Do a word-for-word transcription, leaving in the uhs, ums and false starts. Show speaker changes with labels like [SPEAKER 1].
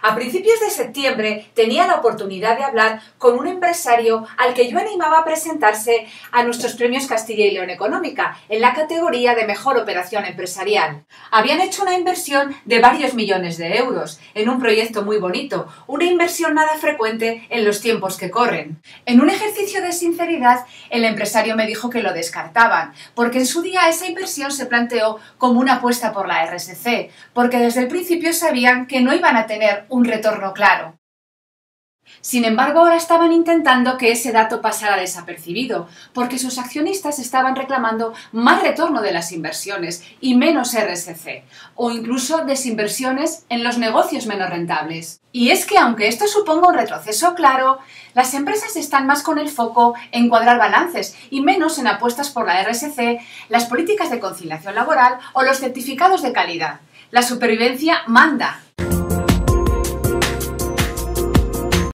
[SPEAKER 1] A principios de septiembre tenía la oportunidad de hablar con un empresario al que yo animaba a presentarse a nuestros premios Castilla y León Económica en la categoría de Mejor Operación Empresarial. Habían hecho una inversión de varios millones de euros en un proyecto muy bonito, una inversión nada frecuente en los tiempos que corren. En un ejercicio de sinceridad, el empresario me dijo que lo descartaban, porque en su día esa inversión se planteó como una apuesta por la R S C, porque desde el principio sabían que no iban a tener un retorno claro. Sin embargo, ahora estaban intentando que ese dato pasara desapercibido, porque sus accionistas estaban reclamando más retorno de las inversiones y menos R S C, o incluso desinversiones en los negocios menos rentables. Y es que, aunque esto suponga un retroceso claro, las empresas están más con el foco en cuadrar balances y menos en apuestas por la R S C, las políticas de conciliación laboral o los certificados de calidad. La supervivencia manda.